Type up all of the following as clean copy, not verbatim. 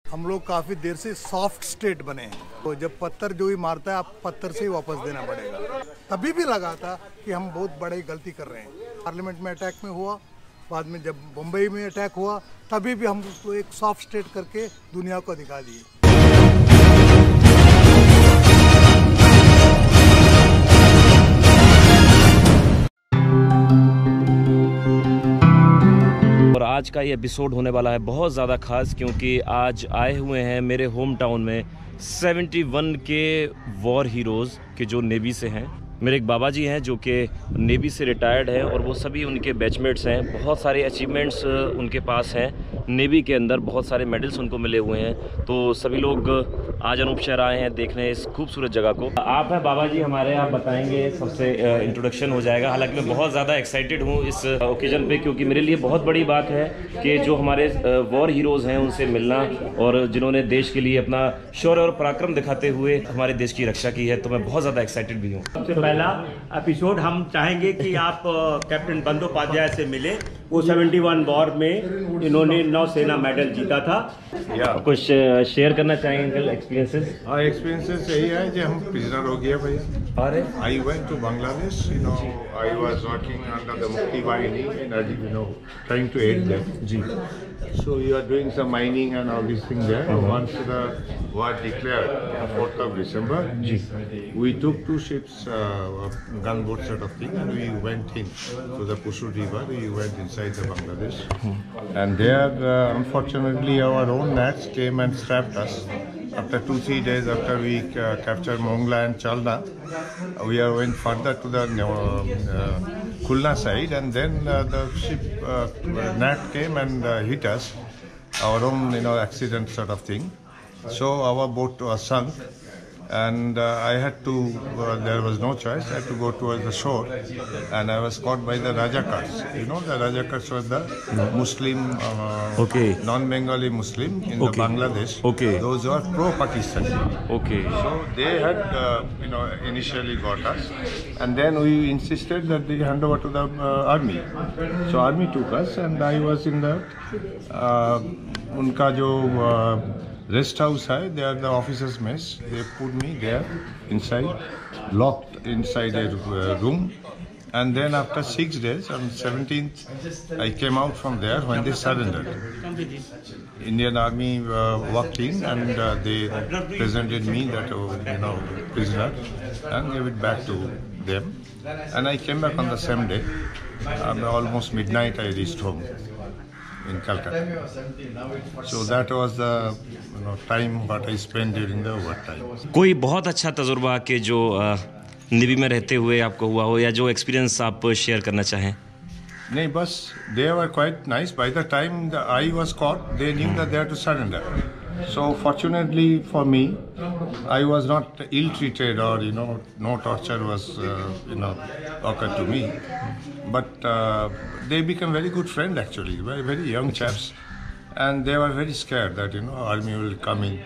हम लोग काफ़ी देर से सॉफ्ट स्टेट बने हैं, तो जब पत्थर जो ही मारता है आप पत्थर से ही वापस देना पड़ेगा। तभी भी लगा था कि हम बहुत बड़ी गलती कर रहे हैं। पार्लियामेंट में अटैक में हुआ, बाद में जब मुंबई में अटैक हुआ, तभी भी हम उसको एक सॉफ्ट स्टेट करके दुनिया को दिखा दिए। और आज का ये एपिसोड होने वाला है बहुत ज़्यादा खास, क्योंकि आज आए हुए हैं मेरे होम टाउन में 71 के वॉर हीरोज़ के जो नेवी से हैं। मेरे एक बाबा जी हैं जो कि नेवी से रिटायर्ड हैं और वो सभी उनके बैचमेट्स हैं। बहुत सारे अचीवमेंट्स उनके पास हैं नेवी के अंदर, बहुत सारे मेडल्स उनको मिले हुए हैं। तो सभी लोग आज अनूप शहर आए हैं देखने इस खूबसूरत जगह को। आप हैं बाबा जी हमारे, आप बताएंगे, सबसे इंट्रोडक्शन हो जाएगा। हालांकि मैं बहुत ज़्यादा एक्साइटेड हूँ इस ओकेजन पे, क्योंकि मेरे लिए बहुत बड़ी बात है कि जो हमारे वॉर हीरोज़ हैं उनसे मिलना, और जिन्होंने देश के लिए अपना शौर्य और पराक्रम दिखाते हुए हमारे देश की रक्षा की है। तो मैं बहुत ज़्यादा एक्साइटेड भी हूँ। पहला एपिसोड हम चाहेंगे कि आप कैप्टन बंदोपाध्याय से मिले। वो 71 वॉर में इन्होंने नौसेना मेडल जीता था। कुछ शेयर करना चाहेंगे अंकल एक्सपीरियंसेस? हाँ, एक्सपीरियंसेस यही है कि हम प्रिजनर हो गए भैया। अरे I went to Bangladesh, I was working under the Mukti Bahini in trying to aid them. जी। So you are doing some mining and all these things there. Once the war declared, 4th of December, we took 2 ships, gunboat sort of thing, and we went in to the Pusur River. We went inside the Bangladesh, and there, unfortunately, our own nats came and strapped us. After 2-3 days after we captured Mongla and Chalna, we went further to the Khulna side, and then the ship nat came and hit us. Our own accident sort of thing. So our boat was sunk, and I had to. There was no choice. I had to go towards the shore, and I was caught by the Rajakars. The Rajakars were the Muslim, non-Bengali Muslim in the Bangladesh. Those who are pro-Pakistan. So they had, initially got us, and then we insisted that they hand over to the army. So army took us, and I was in the उनका जो rest house है, they are the officers' mess. They put me there inside, locked inside a room, and then after 6 days, on 17th, I came out from there when they surrendered. Indian Army walked in, and they presented me that prisoner, and gave it back to them. And I came back on the same day. Almost midnight, I reached home in Calcutta. So that was the time what I spent during the war time. कोई बहुत अच्छा तजुर्बा के जो navy में रहते हुए आपको हुआ हो, या जो एक्सपीरियंस आप शेयर करना चाहें? नहीं, बस they were quite nice. By the time I was caught, they knew that they had to surrender. So fortunately for me, I was not ill-treated, or no torture was occurred to me. But they became very good friends actually, very very young chaps, and they were very scared that army will come in.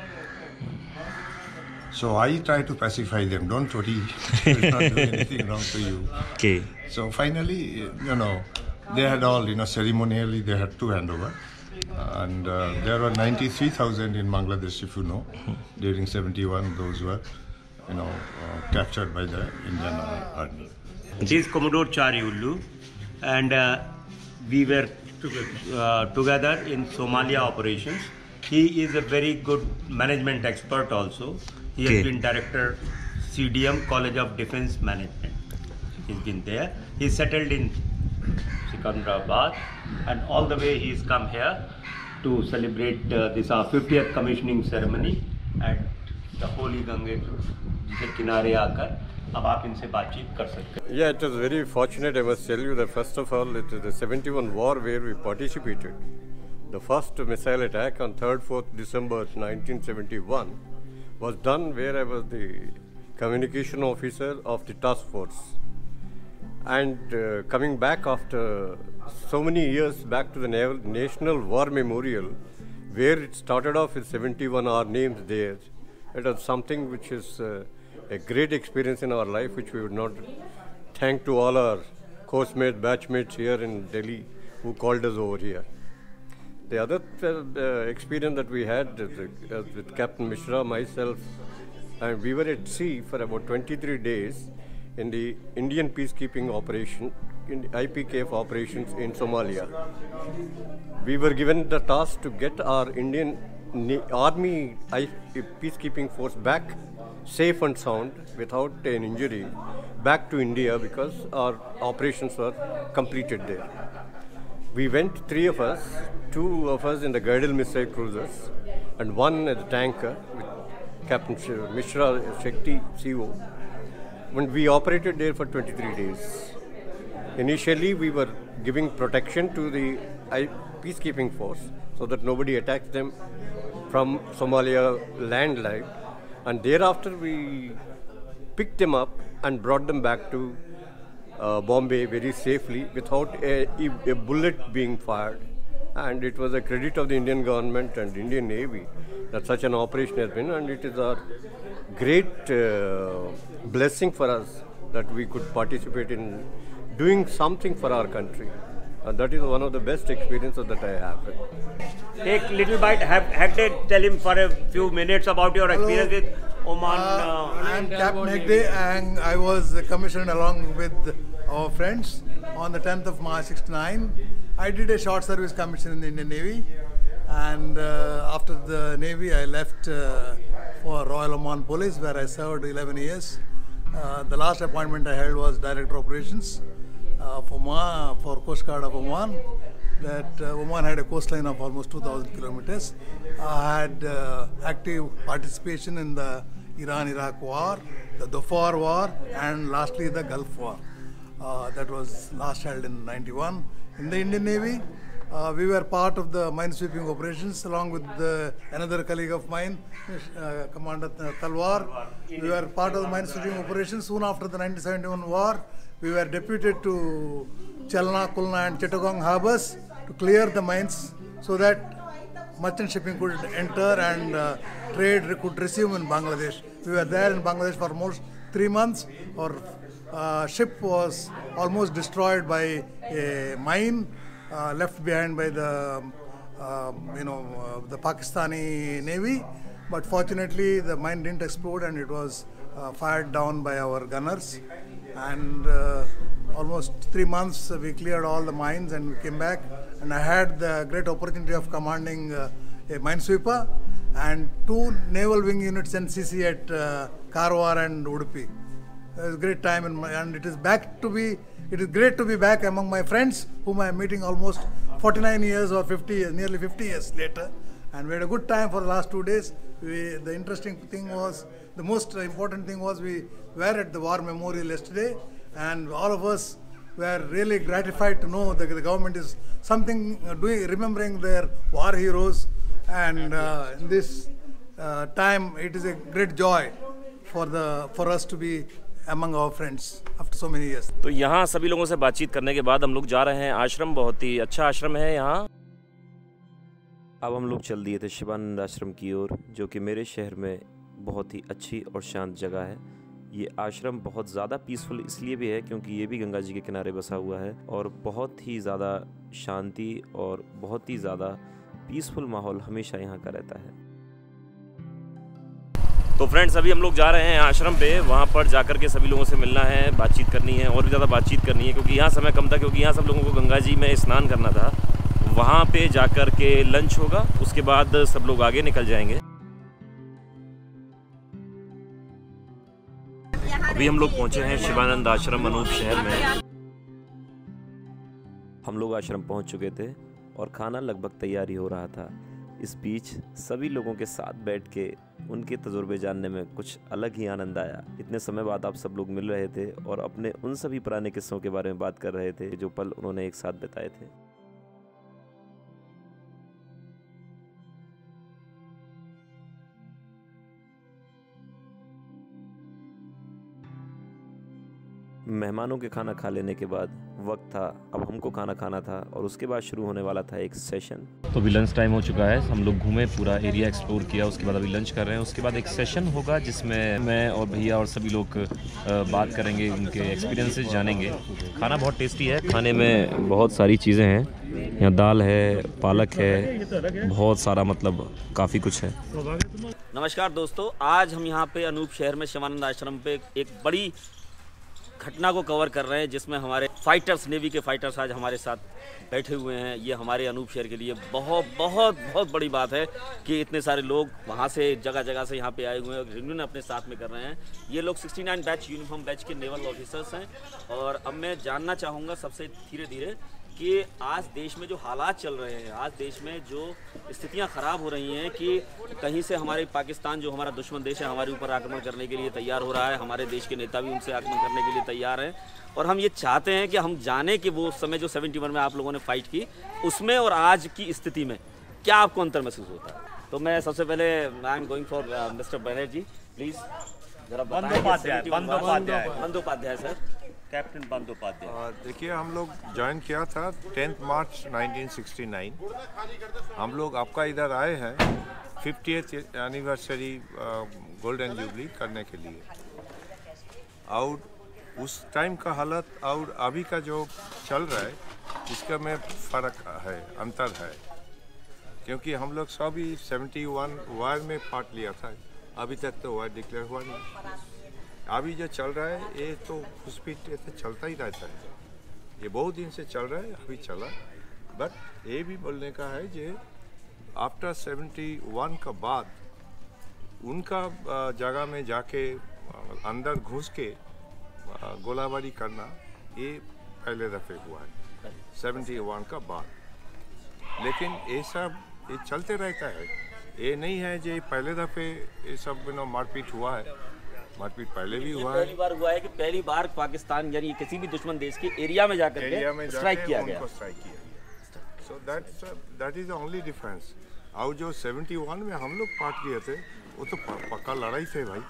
So I tried to pacify them. Don't worry, we will not do anything wrong to you. Okay. So finally, they had all ceremonially they had to hand over. And there were 93,000 in Bangladesh, if you know, during 71. Those were, captured by the Indian Army. He is Commodore Chari Ullu, and we were together in Somalia operations. He is a very good management expert also. He has been director CDM, College of Defence Management. He's been there. He settled in Secunderabad, and all the way he's come here to celebrate this our 50th commissioning ceremony at the Holy Gange के किनारे आकर अब आप इनसे बातचीत कर सकते हैं। Yeah, it was very fortunate, I must tell you, that first of all, it is the 71 war where we participated. The first missile attack on 3rd, 4th December 1971 was done where I was the communication officer of the task force. And coming back after so many years back to the National War Memorial, where it started off with 71 our names there, it was something which is a great experience in our life, which we would not thank to all our course mates, batch mates here in Delhi who called us over here. The other experience that we had with Captain Mishra, myself, and we were at sea for about 23 days in the Indian peacekeeping operation, in the IPKF operations in Somalia. We were given the task to get our Indian Army peacekeeping force back safe and sound without an injury back to India because our operations were completed there. We went, three of us, two of us in the Gaidal missile cruisers and one at the tanker with Captain Mishra Shakti CO. When we operated there for 23 days. Initially, we were giving protection to the peacekeeping force so that nobody attacks them from Somalia land. And thereafter, we picked them up and brought them back to Bombay very safely without a bullet being fired. And it was a credit of the Indian government and Indian Navy that such an operation has been, and it is a great blessing for us that we could participate in doing something for our country. And that is one of the best experiences that I have. Take little bite. Hegde, tell him for a few minutes about your experience with Oman. I am Captain Hegde, and I was commissioned along with our friends on the 10th of March 69. I did a short service commission in the Indian Navy, and after the Navy I left for Royal Oman Police, where I served 11 years. The last appointment I held was Director Operations for Coast Guard of Oman. That Oman had a coastline of almost 2,000 kilometers. I had active participation in the Iran-Iraq War, the Dhofar War, and lastly the Gulf War. That was last held in 91. In the Indian Navy, we were part of the minesweeping operations along with another colleague of mine, Commander Talwar. We were part of the minesweeping operations. Soon after the 1971 war, we were deputed to Chalna, Kulna and Chittagong harbors to clear the mines so that merchant shipping could enter and trade could resume in Bangladesh. We were there in Bangladesh for almost 3 months. Our ship was almost destroyed by a mine left behind by the Pakistani Navy, but fortunately the mine didn't explode and it was fired down by our gunners. And almost 3 months we cleared all the mines and we came back, and I had the great opportunity of commanding a minesweeper and 2 naval wing units NCC at Karwar and Udupi. It was a great time, and it is great to be back among my friends whom I am meeting almost 49 years or 50 years, nearly 50 years later. And we had a good time for the last 2 days. The interesting thing was, the most important thing was we were at the War Memorial yesterday, and all of us were really gratified to know that the government is remembering their war heroes. And in this time, it is a great joy for us to be among our friends after so many years. तो यहाँ सभी लोगों से बातचीत करने के बाद हम लोग जा रहे हैं आश्रम। बहुत ही अच्छा आश्रम है यहाँ। अब हम लोग चल दिए थे शिवानंद आश्रम की ओर, जो कि मेरे शहर में बहुत ही अच्छी और शांत जगह है। ये आश्रम बहुत ज़्यादा पीसफुल इसलिए भी है क्योंकि ये भी गंगा जी के किनारे बसा हुआ है और बहुत ही ज़्यादा शांति और बहुत ही ज़्यादा पीसफुल माहौल हमेशा यहाँ का रहता है। तो फ्रेंड्स, अभी हम लोग जा रहे हैं आश्रम पे। वहाँ पर जाकर के सभी लोगों से मिलना है, बातचीत करनी है, और भी ज़्यादा बातचीत करनी है क्योंकि यहाँ समय कम था, क्योंकि यहाँ सब लोगों को गंगा जी में स्नान करना था। वहाँ पे जाकर के लंच होगा, उसके बाद सब लोग आगे निकल जाएंगे। अभी हम लोग पहुँचे हैं शिवानंद आश्रम अनूप शहर में। हम लोग आश्रम पहुँच चुके थे और खाना लगभग तैयारी हो रहा था। इस बीच सभी लोगों के साथ बैठ के उनके तजुर्बे जानने में कुछ अलग ही आनंद आया। इतने समय बाद आप सब लोग मिल रहे थे और अपने उन सभी पुराने किस्सों के बारे में बात कर रहे थे जो पल उन्होंने एक साथ बिताए थे। मेहमानों के खाना खा लेने के बाद वक्त था, अब हमको खाना खाना था और उसके बाद शुरू होने वाला था एक सेशन। तो अभी लंच टाइम हो चुका है, हम लोग घूमे, पूरा एरिया एक्सप्लोर किया, उसके बाद अभी लंच कर रहे हैं। उसके बाद एक सेशन होगा जिसमें मैं और भैया और सभी लोग बात करेंगे, उनके एक्सपीरियंसेस जानेंगे। खाना बहुत टेस्टी है, खाने में बहुत सारी चीज़ें हैं, यहाँ दाल है, पालक है, बहुत सारा मतलब काफ़ी कुछ है। नमस्कार दोस्तों, आज हम यहाँ पे अनूप शहर में शिवानंद आश्रम पे एक बड़ी घटना को कवर कर रहे हैं, जिसमें हमारे फाइटर्स, नेवी के फाइटर्स आज हमारे साथ बैठे हुए हैं। ये हमारे अनूप शहर के लिए बहुत बहुत बहुत बड़ी बात है कि इतने सारे लोग वहाँ से जगह जगह से यहाँ पे आए हुए हैं और रिन्यून अपने साथ में कर रहे हैं। ये लोग 69 बैच यूनिफॉर्म बैच के नेवल ऑफिसर्स हैं। और अब मैं जानना चाहूँगा सबसे धीरे धीरे कि आज देश में जो हालात चल रहे हैं, आज देश में जो स्थितियां ख़राब हो रही हैं कि कहीं से हमारे पाकिस्तान जो हमारा दुश्मन देश है हमारे ऊपर आक्रमण करने के लिए तैयार हो रहा है, हमारे देश के नेता भी उनसे आक्रमण करने के लिए तैयार हैं। और हम ये चाहते हैं कि हम जाने कि वो समय जो 71 में आप लोगों ने फाइट की, उसमें और आज की स्थिति में क्या आपको अंतर महसूस होता है। तो मैं सबसे पहले I am going for mister Banerjee, please जरा बंदोपाध्याय सर, कैप्टन बंदोपाध्याय। देखिए, हम लोग ज्वाइन किया था 10 मार्च 1969। हम लोग आपका इधर आए हैं 50th एनिवर्सरी गोल्डन जुबली करने के लिए। और उस टाइम का हालत और अभी का जो चल रहा है इसका में फ़र्क है, अंतर है। क्योंकि हम लोग सभी 71 वार में पार्ट लिया था, अभी तक तो वार डिक्लेयर हुआ नहीं। अभी जो चल रहा है ये तो घुसपैठ ऐसे चलता ही रहता है, ये बहुत दिन से चल रहा है, अभी चला। बट ये भी बोलने का है कि आफ्टर 71 का बाद उनका जगह में जाके अंदर घुस के गोलाबारी करना ये पहले दफ़े हुआ है 71 का बाद। लेकिन ये सब ये चलते रहता है, ये नहीं है जो पहले दफ़े ये सब मारपीट हुआ है। मारपीट पहले भी हुआ है, पहली बार हुआ है कि पहली बार पाकिस्तान यानी किसी भी दुश्मन देश के एरिया में जाकर के स्ट्राइक किया गया। So that is the only difference. और जो 71 में हम लोग पार्ट लिए थे वो तो पक्का लड़ाई थे भाई,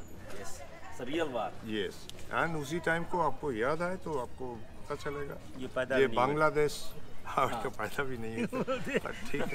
रियल वार। यस, एंड उसी टाइम को आपको याद है तो आपको पता चलेगा ये बांग्लादेश तो पैदा भी नहीं है, ठीक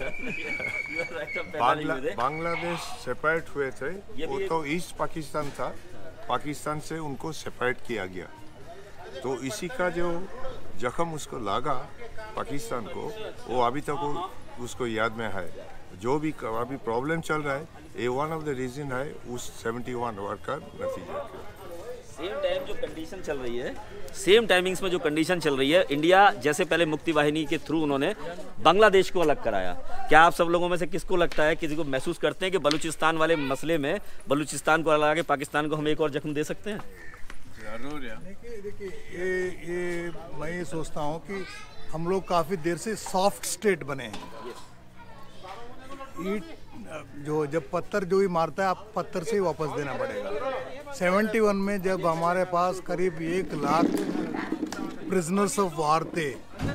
है। बांग्लादेश सेपरेट हुए थे, वो तो ईस्ट पाकिस्तान था, पाकिस्तान से उनको सेपरेट किया गया। तो इसी का जो जख्म उसको लगा पाकिस्तान को, वो अभी तक उसको याद में है। जो भी अभी प्रॉब्लम चल रहा है ये वन ऑफ द रीजन है उस 71 वार का नतीजा। सेम टाइम जो कंडीशन चल रही है, सेम टाइमिंग्स में जो कंडीशन चल रही है, इंडिया जैसे पहले मुक्ति वाहिनी के थ्रू उन्होंने बांग्लादेश को अलग कराया। क्या आप सब लोगों में से किसको लगता है, किसी को महसूस करते हैं कि बलूचिस्तान वाले मसले में बलूचिस्तान को अलग के पाकिस्तान को हम एक और जख्म दे सकते हैं? जरूर यार। देखिए ये मैं ये सोचता हूँ कि हम लोग काफ़ी देर से सॉफ्ट स्टेट बने हैं। ईट जो जब पत्थर जो ही मारता है आप पत्थर से ही वापस देना पड़ेगा। 71 में जब हमारे पास करीब 1 लाख प्रिजनर्स ऑफ वार थे,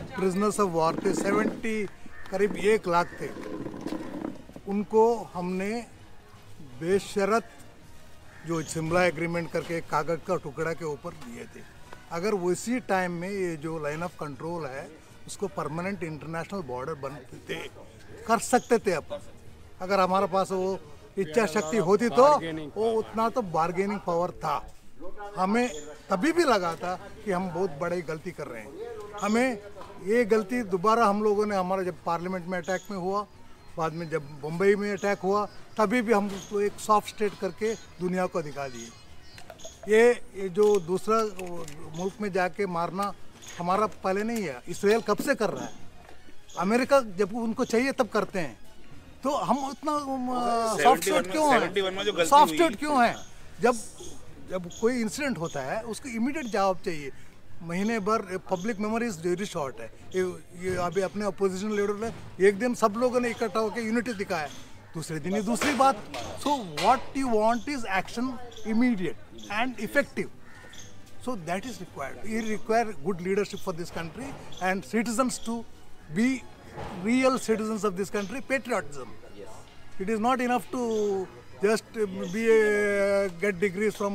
70 करीब 1 लाख थे, उनको हमने बेशर्त जो शिमला एग्रीमेंट करके कागज का टुकड़ा के ऊपर दिए थे। अगर उसी टाइम में ये जो लाइन ऑफ कंट्रोल है उसको परमानेंट इंटरनेशनल बॉर्डर बनते कर सकते थे अपन, अगर हमारे पास वो इच्छा शक्ति होती तो वो उतना तो बार्गेनिंग पावर था। हमें तभी भी लगा था कि हम बहुत बड़ी गलती कर रहे हैं। हमें ये गलती दोबारा हम लोगों ने, हमारा जब पार्लियामेंट में अटैक में हुआ, बाद में जब मुंबई में अटैक हुआ, तभी भी हम उसको एक सॉफ्ट स्टेट करके दुनिया को दिखा दिए। ये जो दूसरा मुल्क में जाके मारना हमारा पहले नहीं है, इसराइल कब से कर रहा है, अमेरिका जब उनको चाहिए तब करते हैं। तो हम उतना सॉफ्ट स्टेट क्यों है? सॉफ्ट स्टेट क्यों है? जब कोई इंसिडेंट होता है उसको इमीडिएट जवाब चाहिए। महीने भर public memory is very short है। ये अभी अपने अपोजिशन लीडर ने एक दिन सब लोगों ने इकट्ठा होकर यूनिटी दिखाया, दूसरे दिन ही दूसरी बात। So what you want is action immediate and effective. So that is required. We require good leadership for this country and citizens to be real citizens of this country. Patriotism. Yes. It is not enough to just get degrees from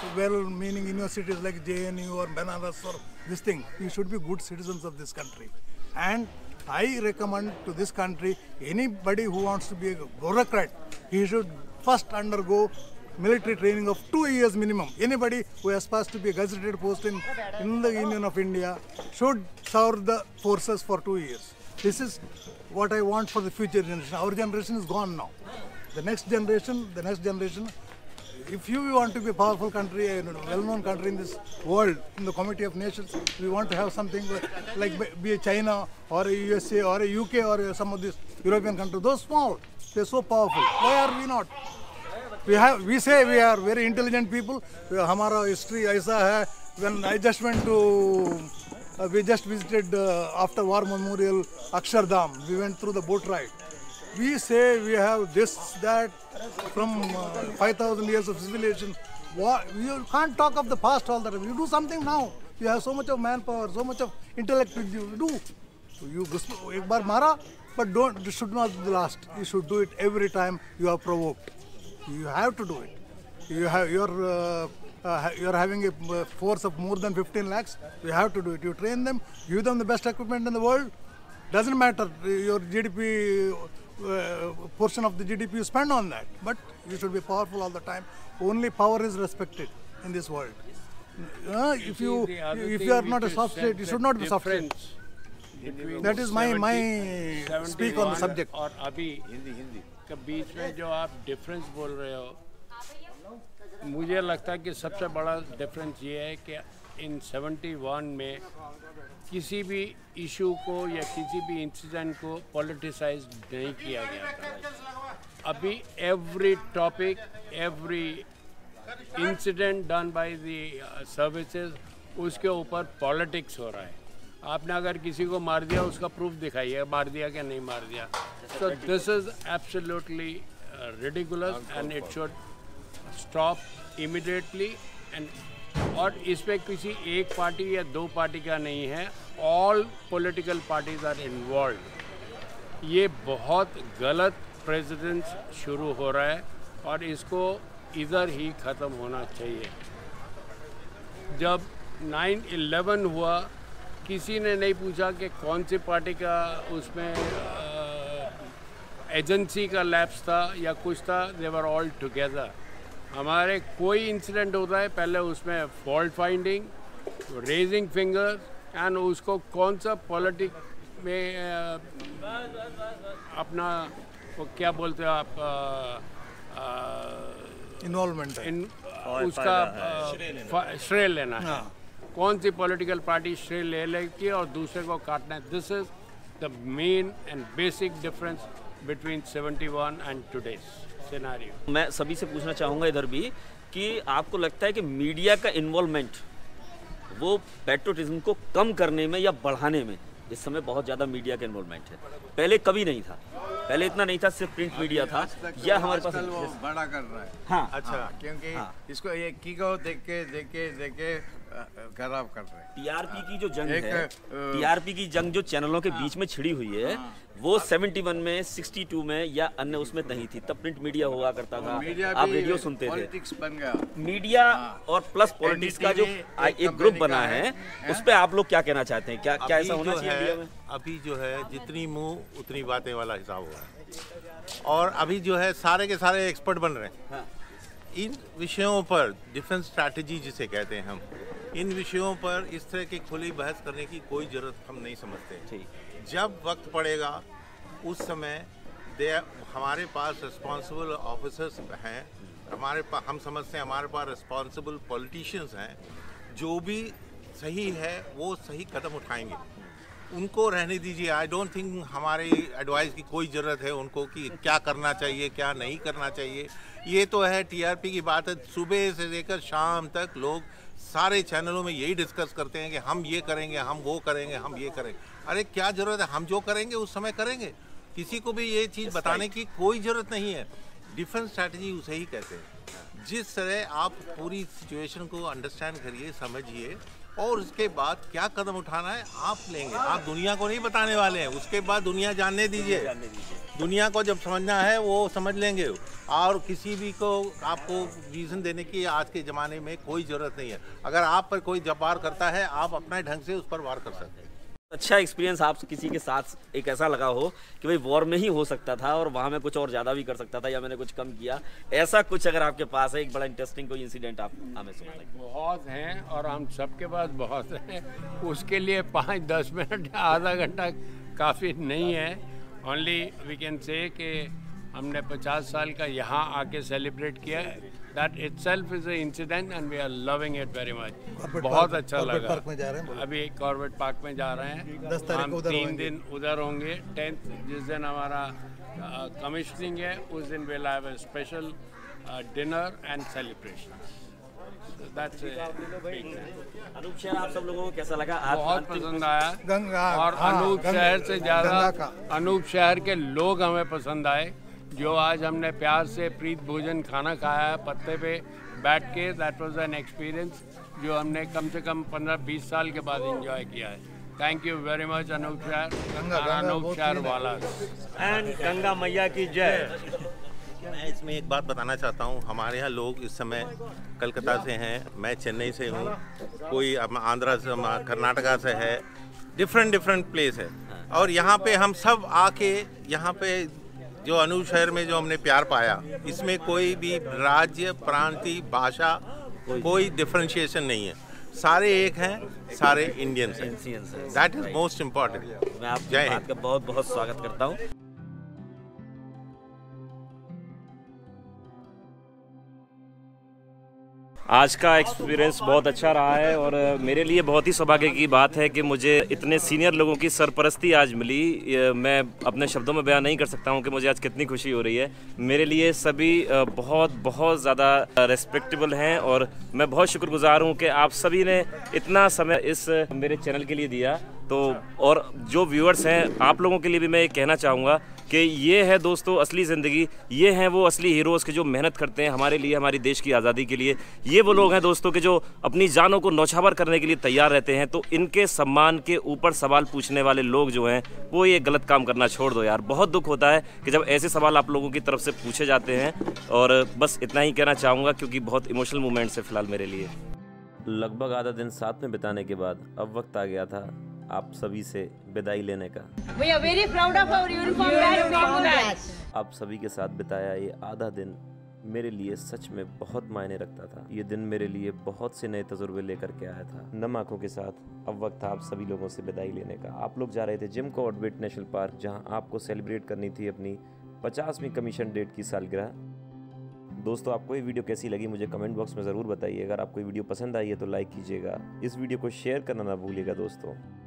well-meaning universities like JNU or Banaras or this thing. You should be good citizens of this country. And I recommend to this country, anybody who wants to be a bureaucrat, he should first undergo military training of 2 years minimum. Anybody who aspires to be a gazetted post in the Union of India should serve the forces for 2 years. This is what I want for the future generation. Our generation is gone now. The next generation, if you want to be a powerful country, a well-known country in this world, in the Committee of Nations, we want to have something like be a China or a USA or a UK or some of these European countries. Those small, they're so powerful. Why are we not? We say we are very intelligent people. Hamara history aisa hai. When I just went to, we just visited after war memorial Akshardham. We went through the boat ride. We say we have this, that, from 5,000 years of civilization. You can't talk of the past all the time. You do something now. You have so much of manpower, so much of intellect with you. Do. You ek bar mara, but it should not be the last. You should do it every time you are provoked. You have to do it. You're having a force of more than 15 lakhs. You have to do it. You train them, give them the best equipment in the world. Doesn't matter your GDP, portion of the GDP you spend on that. But you should be powerful all the time. Only power is respected in this world. If you are not a soft state, you should not be soft state. That is my speak on the subject. और अभी के बीच में जो आप difference बोल रहे हो, मुझे लगता है कि सबसे बड़ा डिफरेंस ये है कि इन 71 में किसी भी इशू को या किसी भी इंसिडेंट को पॉलिटिसाइज नहीं किया गया था। अभी every topic, every incident done by the services, उसके ऊपर पॉलिटिक्स हो रहा है। आपने अगर किसी को मार दिया, उसका प्रूफ दिखाइए, मार दिया क्या नहीं मार दिया। So this is absolutely ridiculous and it should stop immediately. And और इसमें किसी एक पार्टी या दो पार्टी का नहीं है, all political parties are involve. ये बहुत गलत प्रेसिडेंस शुरू हो रहा है और इसको इधर ही ख़त्म होना चाहिए। जब 9/11 हुआ, किसी ने नहीं पूछा कि कौन सी पार्टी का उसमें एजेंसी का लैप्स था या कुछ था। They were all together. हमारे कोई इंसिडेंट होता है, पहले उसमें fault finding, raising finger, and उसको कौन सा पॉलिटिक में अपना वो क्या बोलते हो आप, इन्वॉल्वमेंट उसका श्रेय लेना है। कौन सी पॉलिटिकल पार्टी श्रेय ले लेगी और दूसरे को काटना है। This is the main and basic difference between 71 and today's scenario. मैं सभी से पूछना चाहूँगा इधर भी कि आपको लगता है कि मीडिया का इन्वॉल्वमेंट वो पैट्रियोटिज्म को कम करने में या बढ़ाने में इस समय बहुत ज़्यादा मीडिया का इन्वॉल्वमेंट है? पहले कभी नहीं था, पहले इतना नहीं था, सिर्फ प्रिंट मीडिया था। या हमारे पास वो बड़ा कर रहा है। हाँ, अच्छा, क्योंकि इसको ये की को देख के खराब कर रहे हैं। टीआरपी की जो जंग है, टीआरपी की जंग जो चैनलों के बीच में छिड़ी हुई है, वो 71 में, 62 में या अन्य उसमें नहीं थी। तब प्रिंट मीडिया हुआ करता था, आप रेडियो सुनते थे। पॉलिटिक्स बन गया मीडिया और प्लस पॉलिटिक्स का जो एक ग्रुप बना है, उस पर आप लोग क्या कहना चाहते हैं? क्या ऐसा होना चाहिए इंडिया में? अभी जो है जितनी मुंह उतनी बातें वाला हिसाब हुआ है, और अभी जो है सारे के सारे एक्सपर्ट बन रहे हैं। हाँ। इन विषयों पर डिफेंस स्ट्रैटेजी जिसे कहते हैं हम, इन विषयों पर इस तरह की खुली बहस करने की कोई ज़रूरत हम नहीं समझते। जब वक्त पड़ेगा उस समय हमारे पास रिस्पॉन्सिबल ऑफिसर्स हैं, हम समझते हैं हमारे पास रिस्पॉन्सिबल पॉलिटिशियंस हैं, जो भी सही है वो सही कदम उठाएंगे। उनको रहने दीजिए। आई डोंट थिंक हमारी एडवाइस की कोई ज़रूरत है उनको कि क्या करना चाहिए क्या नहीं करना चाहिए। ये तो है टीआरपी की बात है, सुबह से लेकर शाम तक लोग सारे चैनलों में यही डिस्कस करते हैं कि हम ये करेंगे, हम वो करेंगे, हम ये करेंगे। अरे क्या ज़रूरत है? हम जो करेंगे उस समय करेंगे। किसी को भी ये चीज़ बताने की कोई ज़रूरत नहीं है। डिफेंस स्ट्रैटेजी उसे ही कहते हैं। जिस तरह आप पूरी सिचुएशन को अंडरस्टैंड करिए, समझिए, और उसके बाद क्या कदम उठाना है आप लेंगे, आप दुनिया को नहीं बताने वाले हैं। उसके बाद दुनिया जानने दीजिए, दुनिया को जब समझना है वो समझ लेंगे। और किसी भी को आपको रीज़न देने की आज के ज़माने में कोई ज़रूरत नहीं है। अगर आप पर कोई जब वार करता है, आप अपना ढंग से उस पर वार कर सकते हैं। अच्छा एक्सपीरियंस आप किसी के साथ एक ऐसा लगा हो कि भाई वॉर में ही हो सकता था और वहाँ में कुछ और ज़्यादा भी कर सकता था या मैंने कुछ कम किया, ऐसा कुछ अगर आपके पास है एक बड़ा इंटरेस्टिंग कोई इंसिडेंट आप हमें सुना दें। बहुत हैं और हम सबके पास बहुत हैं, उसके लिए 5-10 मिनट आधा घंटा काफ़ी नहीं है। ओनली वी कैन से कि हमने 50 साल का यहाँ आके सेलिब्रेट किया। That itself is a incident and we are loving it very much. बहुत अच्छा लगा। पार्क में जा रहे हैं, अभी कॉर्बेट पार्क में जा रहे हैं। 10 तारीख को हम उधर 3 दिन उधर होंगे। 10th जिस दिन हमारा कमिश्निंग है उस दिन will have a special dinner and celebration. Anupshahr आप सब लोगों को कैसा लगा? बहुत पसंद आया। गंगा और अनूप शहर से ज़्यादा अनूप शहर के लोग हमें पसंद आए। जो आज हमने प्यार से प्रीत भोजन खाना खाया है पत्ते पे बैठ के, दैट वाज एन एक्सपीरियंस जो हमने कम से कम 15-20 साल के बाद एंजॉय किया है। Thank you very much Anupshahr, Anoop शहर वाला एंड गंगा मैया की जय। मैं इसमें एक बात बताना चाहता हूँ। हमारे यहाँ लोग इस समय कलकत्ता से हैं, मैं चेन्नई से हूँ, कोई आंध्रा से, कर्नाटका से है, डिफरेंट प्लेस है। और यहाँ पे हम सब आके यहाँ पे जो अनूप शहर में जो हमने प्यार पाया, इसमें कोई भी राज्य, प्रांति, भाषा कोई डिफरेंशिएशन नहीं है। सारे एक हैं, सारे इंडियंस हैं। That is most important. मैं आपकी बात का बहुत बहुत स्वागत करता हूँ। आज का एक्सपीरियंस बहुत अच्छा रहा है और मेरे लिए बहुत ही सौभाग्य की बात है कि मुझे इतने सीनियर लोगों की सरपरस्ती आज मिली। मैं अपने शब्दों में बयान नहीं कर सकता हूं कि मुझे आज कितनी खुशी हो रही है। मेरे लिए सभी बहुत ज़्यादा रेस्पेक्टेबल हैं और मैं बहुत शुक्रगुजार हूं कि आप सभी ने इतना समय इस मेरे चैनल के लिए दिया। तो और जो व्यूअर्स हैं, आप लोगों के लिए भी मैं ये कहना चाहूँगा कि ये है दोस्तों असली ज़िंदगी। ये हैं वो असली हीरोज़ के जो मेहनत करते हैं हमारे लिए, हमारी देश की आज़ादी के लिए। ये वो लोग हैं दोस्तों के जो अपनी जानों को नौछावर करने के लिए तैयार रहते हैं। तो इनके सम्मान के ऊपर सवाल पूछने वाले लोग जो हैं वो ये गलत काम करना छोड़ दो यार। बहुत दुख होता है कि जब ऐसे सवाल आप लोगों की तरफ से पूछे जाते हैं। और बस इतना ही कहना चाहूँगा क्योंकि बहुत इमोशनल मोमेंट्स है फ़िलहाल मेरे लिए। लगभग आधा दिन साथ में बिताने के बाद अब वक्त आ गया था आप सभी से विदाई लेने का। We are very proud of our uniform badge. आप सभी के साथ बिताया ये आधा दिन मेरे लिए सच में बहुत मायने रखता था। ये दिन मेरे लिए बहुत से नए तजुर्बे लेकर के आया था। नम आंखों के साथ अब वक्त था आप सभी लोगों से विदाई लेने का। आप लोग जा रहे थे जिम कॉर्बेट नेशनल पार्क, जहां आपको सेलिब्रेट करनी थी अपनी 50वीं कमीशन डेट की सालगिरह। दोस्तों, आपको ये वीडियो कैसी लगी मुझे कमेंट बॉक्स में ज़रूर बताइए। अगर आपको ये वीडियो पसंद आई है तो लाइक कीजिएगा। इस वीडियो को शेयर करना ना भूलिएगा दोस्तों।